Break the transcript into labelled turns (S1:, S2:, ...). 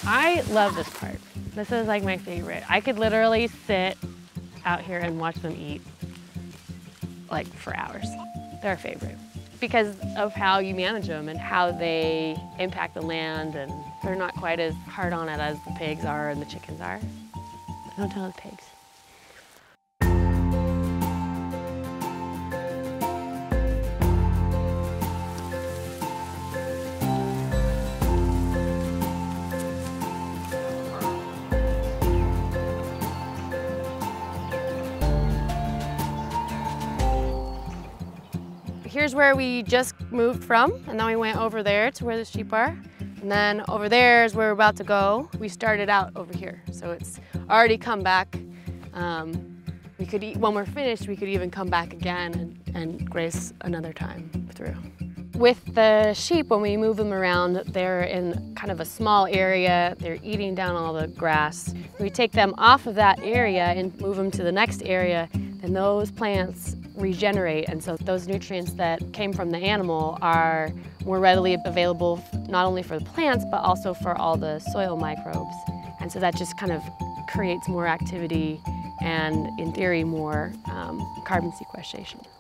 S1: I love this part. This is like my favorite. I could literally sit out here and watch them eat like for hours. They're a favorite because of how you manage them and how they impact the land, and they're not quite as hard on it as the pigs are and the chickens are. Don't tell the pigs. Here's where we just moved from, and then we went over there to where the sheep are. And then over there is where we're about to go. We started out over here, so it's already come back. We could eat, when we're finished, we could even come back again and graze another time through. With the sheep, when we move them around, they're in kind of a small area. They're eating down all the grass. We take them off of that area and move them to the next area, and those plants regenerate, and so those nutrients that came from the animal are more readily available not only for the plants but also for all the soil microbes. And so that just kind of creates more activity and, in theory, more carbon sequestration.